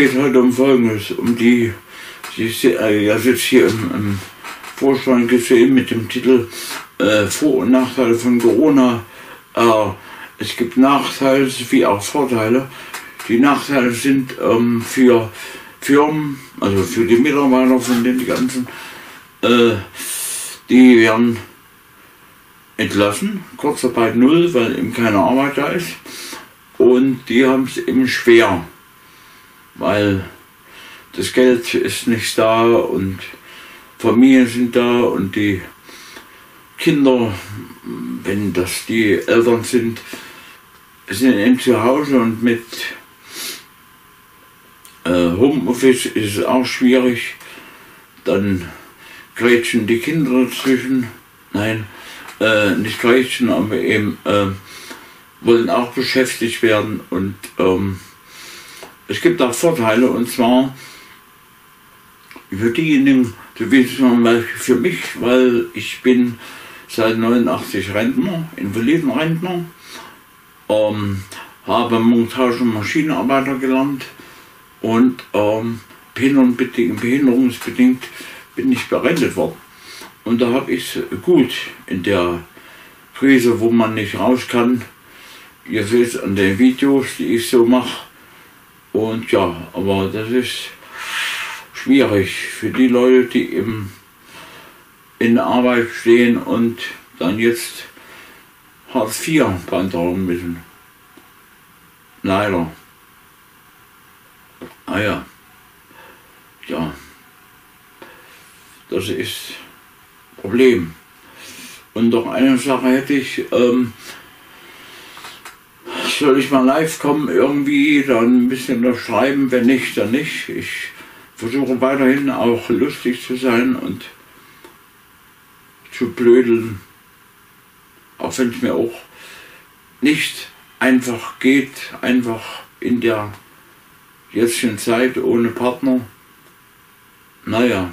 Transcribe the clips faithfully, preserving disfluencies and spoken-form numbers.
geht heute um Folgendes, um die, die äh, ja, sitzt hier im, im Vorstand gesehen mit dem Titel äh, Vor- und Nachteile von Corona. Äh, es gibt Nachteile wie auch Vorteile. Die Nachteile sind ähm, für Firmen, also für die Mitarbeiter von den ganzen, äh, die werden entlassen, Kurzarbeit null, weil eben keine Arbeit da ist. Und die haben es eben schwer, weil das Geld ist nicht da und Familien sind da und die Kinder, wenn das die Eltern sind, sind eben zu Hause und mit äh, Homeoffice ist es auch schwierig. Dann grätschen die Kinder dazwischen, nein, äh, nicht grätschen, aber eben äh, wollen auch beschäftigt werden und ähm, es gibt auch Vorteile, und zwar für diejenigen, so wie zum Beispiel für mich, weil ich bin seit neunundachtzig Rentner, Invalidenrentner, ähm, habe Montage- und Maschinenarbeiter gelernt und ähm, behinderungsbedingt, behinderungsbedingt bin ich berentet worden. Und da habe ich es gut in der Krise, wo man nicht raus kann. Ihr seht es an den Videos, die ich so mache. Und ja, aber das ist schwierig für die Leute, die eben in Arbeit stehen und dann jetzt Hartz vier beantragen müssen. Leider. Ah ja. Ja. Das ist ein Problem. Und noch eine Sache hätte ich, ähm, soll ich mal live kommen irgendwie, dann ein bisschen das schreiben, wenn nicht, dann nicht. Ich versuche weiterhin auch lustig zu sein und zu blödeln, auch wenn es mir auch nicht einfach geht, einfach in der jetzigen Zeit ohne Partner. Naja,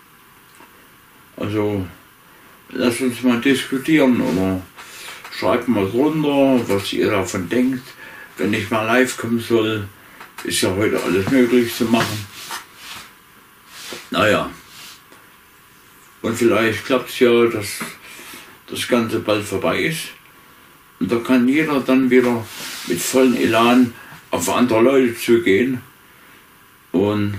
also lasst uns mal diskutieren oder schreibt mal drunter, was ihr davon denkt. Wenn ich mal live kommen soll, ist ja heute alles möglich zu machen. Naja, und vielleicht klappt es ja, dass das Ganze bald vorbei ist. Und da kann jeder dann wieder mit vollem Elan auf andere Leute zugehen. Und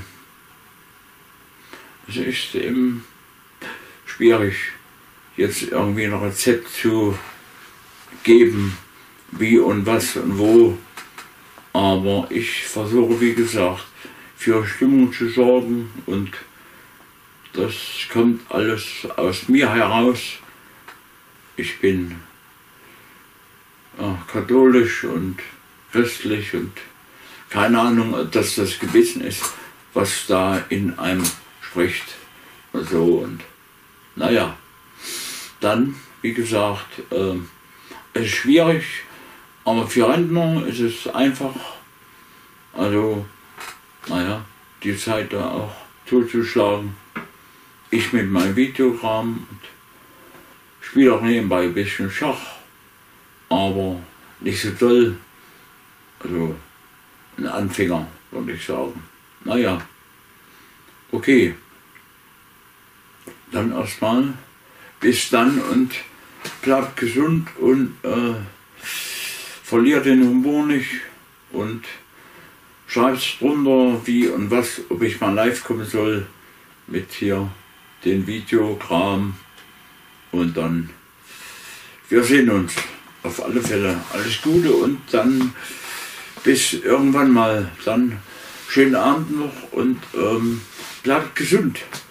es ist eben schwierig, jetzt irgendwie ein Rezept zu geben, wie und was und wo. Aber ich versuche, wie gesagt, für Stimmung zu sorgen und das kommt alles aus mir heraus. Ich bin ja, katholisch und christlich und keine Ahnung, ob das das Gewissen ist, was da in einem spricht. So und naja, dann, wie gesagt, äh, es ist schwierig, aber für Rentner ist es einfach, also, naja, die Zeit da auch zuzuschlagen. Ich mit meinem Videokram und spiele auch nebenbei ein bisschen Schach, aber nicht so toll. Also ein Anfänger, würde ich sagen. Naja, okay. Dann erstmal bis dann und bleibt gesund und äh, verliert den Humor nicht und schreibt drunter, wie und was, ob ich mal live kommen soll mit hier den Videokram und dann wir sehen uns auf alle Fälle. Alles Gute und dann bis irgendwann mal. Dann schönen Abend noch und ähm, bleibt gesund.